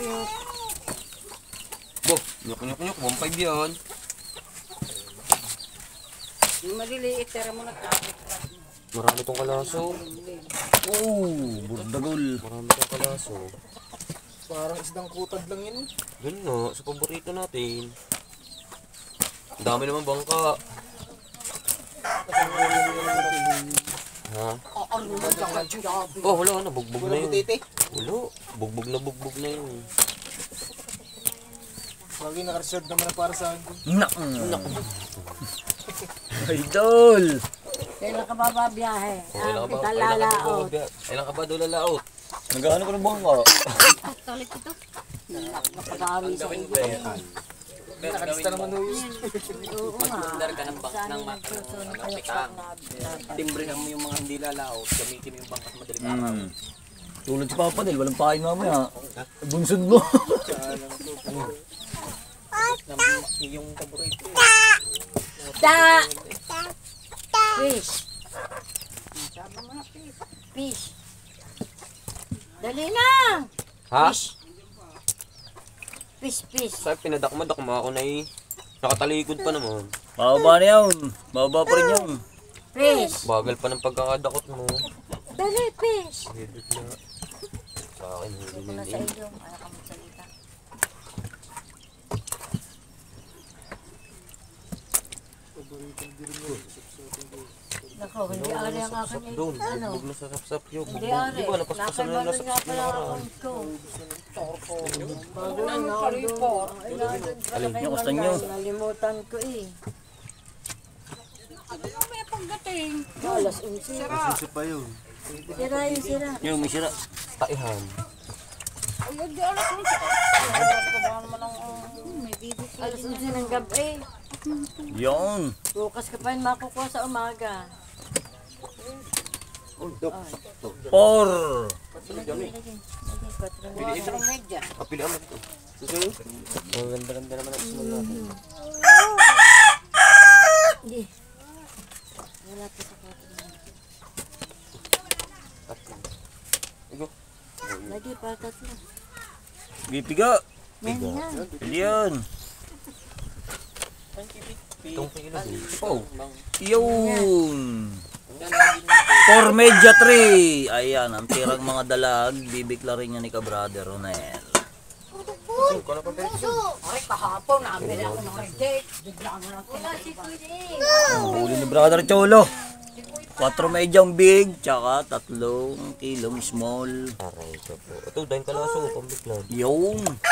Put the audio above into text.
Bo, nyok-nyok-nyok, 1.5 yan. Yung maliliit, tira mo na tapos. Marami tong kalaso. Burdagol. Marami tong kalaso. Parang isdang kutad lang yun. Yun nga, sa paborito natin. Ang dami naman bangka. Ha? Oh, wala na, bugbog na yun. Wala, bugbog na yun. Bagay naka-reserve naman na para sa akin. Nak. Idol. Kailan ka bababiyahe? Kailan ka ba? Lalaot. Kailan ka ba doon lalaot? Nagano ko ng bangka. Tolit ito. Nakagawi sa iyo. Nakalista naman ho yun. Oo nga. Magmundar ka ng pitang. Timbrehan mo yung mga hindi lalaot. Gamitin mo yung bangkas madaling araw. Tulad si Papa Del, walang pain mamaya. Bunsod mo. Yung paborito. Da! Fish. Sabi mo na fish. Fish. Dali na! Ha? Fish. Sabi pinadakma-dakma ako na eh. Nakatalikod pa naman. Bababa na yun. Bababa pa rin yun. Fish. Bagal pa ng pagkakadakot mo. Dali, fish. Hidot na. Sa akin, Ito hidot na na sa yun. iyo. Ayaw ka magsalita. Nako, hindi ari ang akin eh. Doon, Ano? bugbog na sa sapsap yun. Hindi Bugbog. ari. Di ba, napaspasan na Nakaibagan nga nasapsap pala na ang naman. account ko. Bago na na-report. Alin, yung gusto nyo? Nalimutan ko eh. May pagdating. Alas 11. Kasi pa yun. Sira yung sira. Yung may sira. Taihan. Ay, hindi alas 11. May bibi. Alas 11 ng gabi. Yun. Bukas ka pa yun makukuha sa umaga. Por. Kapili amat ito. Susunod. Ang ganda-ganda naman ang susunod natin. Hindi. Wala pa sa kwarto. Igo. Lagi pa tatlo. Bipiga. Yan yan. Yan. Itong kilo. Oh. Yun. For Media 3. Ayan, ang tirang mga dalag. Bibiklarin niya ni ka-brother Ronel. Ay, kahapon namin ako ng date. Bigla mo lang Ang huli ni brother Cholo. 4 medyang big, tsaka 3 kilong small. Aray ko po. Ito, dahil kalaso, pambiklad. Yun.